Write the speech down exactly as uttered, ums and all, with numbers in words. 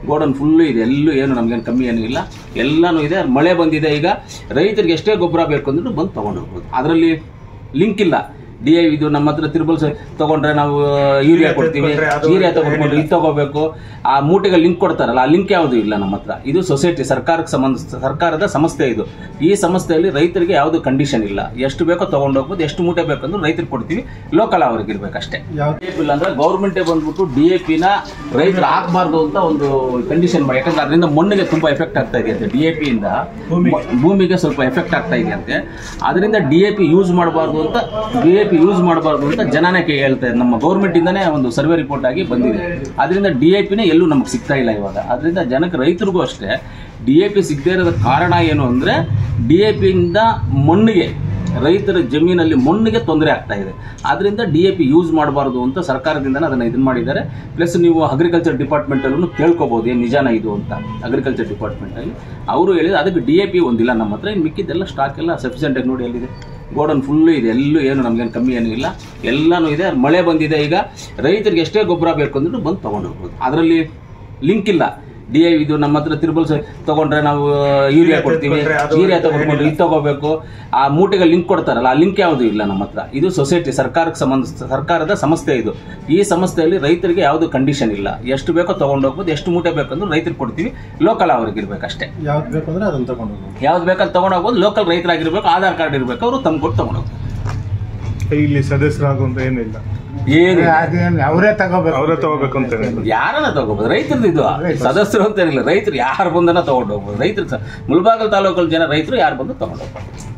Godown full ಇದೆ, ಎಲ್ಲೂ ಏನು ನಮಗೇನು ಕಮ್ಮಿ ಏನೂ ಇಲ್ಲ, ಎಲ್ಲನೂ ಇದೆ. ಮಳೆ ಬಂದಿದೆ, ಈಗ ರೈತರಿಗೆ ಎಷ್ಟೇ ಗೊಬ್ಬರ ಬೇಕು ಅಂದ್ರೂ ಬಂದು ತೊಗೊಂಡು ಹೋಗ್ಬೋದು. ಅದರಲ್ಲಿ ಲಿಂಕ್ ಇಲ್ಲ. ಡಿ ಐ ಇದು ನಮ್ಮ ಹತ್ರ ತಿರುಬಲ್ ತೊಗೊಂಡ್ರೆ ನಾವು ಯೂರಿಯಾ ಕೊಡ್ತೀವಿ, ಯೂರಿಯಾ ತಗೊಂಡ್ರೆ ಇದು ತಗೋಬೇಕು, ಆ ಮೂಟೆಗೆ ಲಿಂಕ್ ಕೊಡ್ತಾರಲ್ಲ, ಆ ಲಿಂಕ್ ಯಾವುದೂ ಇಲ್ಲ ನಮ್ಮ ಹತ್ರ. ಇದು ಸೊಸೈಟಿ, ಸರ್ಕಾರಕ್ಕೆ ಸಂಬಂಧ ಸರ್ಕಾರದ ಸಂಸ್ಥೆ ಇದು. ಈ ಸಂಸ್ಥೆಯಲ್ಲಿ ರೈತರಿಗೆ ಯಾವುದು ಕಂಡೀಷನ್ ಇಲ್ಲ, ಎಷ್ಟು ಬೇಕೋ ತೊಗೊಂಡು ಹೋಗ್ಬೋದು, ಎಷ್ಟು ಮೂಟೆ ಬೇಕಂದ್ರೆ ರೈತರಿಗೆ ಕೊಡ್ತೀವಿ, ಲೋಕಲ್ ಅವ್ರಿಗೆ ಇರಬೇಕಷ್ಟೇ. ಇಲ್ಲ ಅಂದ್ರೆ ಗೌರ್ಮೆಂಟೇ ಬಂದ್ಬಿಟ್ಟು ಡಿ ಎ ಪಿನ ರೈತರು ಹಾಕಬಾರ್ದು ಅಂತ ಒಂದು ಕಂಡೀಷನ್ ಮಾಡಿ, ಯಾಕಂದ್ರೆ ಅದರಿಂದ ಮಣ್ಣಿಗೆ ತುಂಬ ಎಫೆಕ್ಟ್ ಆಗ್ತಾ ಇದೆ ಅಂತೆ. ಡಿ ಎ ಪಿಯಿಂದ ಭೂಮಿಗೆ ಸ್ವಲ್ಪ ಎಫೆಕ್ಟ್ ಆಗ್ತಾ ಇದೆ ಅಂತೆ. ಅದರಿಂದ ಡಿ ಎ ಪಿ ಯೂಸ್ ಮಾಡಬಾರ್ದು ಅಂತ ಡಿ ಎ ಪಿ ಯೂಸ್ ಮಾಡಬಾರ್ದು ಅಂತ ಜನನೇ ಹೇಳ್ತಾ ಇದೆ. ನಮ್ಮ ಗೌರ್ಮೆಂಟ್ ಇಂದಾನೇ ಒಂದು ಸರ್ವೆ ರಿಪೋರ್ಟ್ ಆಗಿ ಬಂದಿದೆ. ಅದರಿಂದ ಡಿ ಎ ಪಿನೇ ಎಲ್ಲೂ ನಮ್ಗೆ ಸಿಗ್ತಾ ಇಲ್ಲ ಇವಾಗ. ಅದರಿಂದ ಜನಕ್ಕೆ, ರೈತರಿಗೂ ಅಷ್ಟೇ ಡಿ ಎ ಪಿ ಸಿಗದೇ ಇರೋದ ಕಾರಣ ಏನು ಅಂದರೆ, ಡಿ ಎ ಪಿಯಿಂದ ಮಣ್ಣಿಗೆ, ರೈತರ ಜಮೀನಲ್ಲಿ ಮಣ್ಣಿಗೆ ತೊಂದರೆ ಆಗ್ತಾ ಇದೆ. ಆದ್ದರಿಂದ ಡಿ ಎ ಪಿ ಯೂಸ್ ಮಾಡಬಾರ್ದು ಅಂತ ಸರ್ಕಾರದಿಂದನೇ ಅದನ್ನು ಇದನ್ನು ಮಾಡಿದ್ದಾರೆ. ಪ್ಲಸ್ ನೀವು ಅಗ್ರಿಕಲ್ಚರ್ ಡಿಪಾರ್ಟ್ಮೆಂಟಲ್ಲೂ ಕೇಳ್ಕೊಬೋದು, ಏನು ನಿಜಾನ ಇದು ಅಂತ. ಅಗ್ರಿಕಲ್ಚರ್ ಡಿಪಾರ್ಟ್ಮೆಂಟಲ್ಲಿ ಅವರು ಹೇಳಿದ್ರು ಅದಕ್ಕೆ ಡಿ ಎ ಪಿ ಒಂದಿಲ್ಲ ನಮ್ಮ ಹತ್ರ, ಇನ್ನು ಮಿಕ್ಕಿದ್ದೆಲ್ಲ ಸ್ಟಾಕ್ ಎಲ್ಲ ಸಫಿಷಿಯೆಂಟಾಗಿ ನೋಡಿ ಎಲ್ಲಿದೆ. ಗೋಡನ್ ಫುಲ್ಲು ಇದೆ, ಎಲ್ಲೂ ಏನು ನಮಗೇನು ಕಮ್ಮಿ ಏನೂ ಇಲ್ಲ, ಎಲ್ಲನೂ ಇದೆ. ಮಳೆ ಬಂದಿದೆ, ಈಗ ರೈತರಿಗೆ ಎಷ್ಟೇ ಗೊಬ್ಬರ ಬೇಕು ಅಂದ್ರೂ ಬಂದು ತೊಗೊಂಡು ಹೋಗ್ಬೋದು. ಅದರಲ್ಲಿ ಲಿಂಕ್ ಇಲ್ಲ. ಡಿ ಐ ಇದು ನಮ್ಮ ಹತ್ರ ತಿರುಬಲ್ ತೊಗೊಂಡ್ರೆ ನಾವು ಯೂರಿಯಾ ಕೊಡ್ತೀವಿ, ಯೂರಿಯಾ ತಗೊಂಡ್ರೆ ಇದು ತಗೋಬೇಕು, ಆ ಮೂಟೆಗೆ ಲಿಂಕ್ ಕೊಡ್ತಾರಲ್ಲ, ಆ ಲಿಂಕ್ ಯಾವುದೂ ಇಲ್ಲ ನಮ್ಮ ಹತ್ರ. ಇದು ಸೊಸೈಟಿ, ಸರ್ಕಾರಕ್ಕೆ ಸಂಬಂಧ ಸರ್ಕಾರದ ಸಂಸ್ಥೆ ಇದು. ಈ ಸಂಸ್ಥೆಯಲ್ಲಿ ರೈತರಿಗೆ ಯಾವುದು ಕಂಡೀಷನ್ ಇಲ್ಲ, ಎಷ್ಟು ಬೇಕೋ ತೊಗೊಂಡು ಹೋಗ್ಬೋದು, ಎಷ್ಟು ಮೂಟೆ ಬೇಕಂದ್ರೆ ರೈತರಿಗೆ ಕೊಡ್ತೀವಿ, ಲೋಕಲ್ ಅವ್ರಿಗೆ ಇರಬೇಕಷ್ಟೇ. ಯಾವ್ದು ಬೇಕು ಅಂದ್ರೆ ಅದನ್ನು ತಗೊಂಡು ಹೋಗ್ಬೋದು, ಯಾವ್ದು ಬೇಕಂತ ತೊಗೊಂಡು ಹೋಗ್ಬೋದು. ಲೋಕಲ್ ರೈತರಾಗಿರ್ಬೇಕು, ಆಧಾರ್ ಕಾರ್ಡ್ ಇರಬೇಕು, ಅವರು ತಮ್ಮ ಕೊಟ್ಟು ತೊಗೊಂಡು ಹೋಗ್ತಾರೆ. ಇಲ್ಲಿ ಸದಸ್ಯರಾಗುವಂತ ಏನಿಲ್ಲ, ಏನು ಅವರೇ ತಗೋಬೇಕು, ಅವರೇ ತಗೋಬೇಕು ಅಂತ ಯಾರನ್ನ ತಗೋಬಹುದು. ರೈತರದ್ದು ಇದು ಸದಸ್ಯರು ಅಂತ ಏನಿಲ್ಲ, ರೈತರು ಯಾರು ಬಂದನ ತಗೊಂಡು ಹೋಗ್ಬೋದು. ರೈತರು ಮುಳಬಾಗಿಲು ತಾಲೂಕಲ್ಲಿ ಜನ ರೈತರು ಯಾರು ಬಂದು ತಗೊಂಡು ಹೋಗ್ಬೋದು.